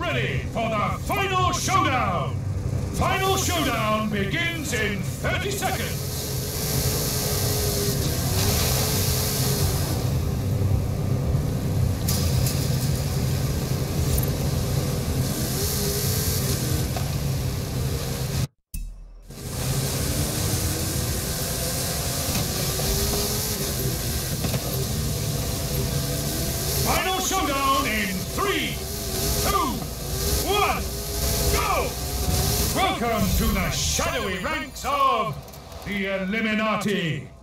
ready for the final showdown! Final showdown begins in 30 seconds. Final showdown in 3, 2, 1, go! Welcome to the shadowy ranks of the Illuminati.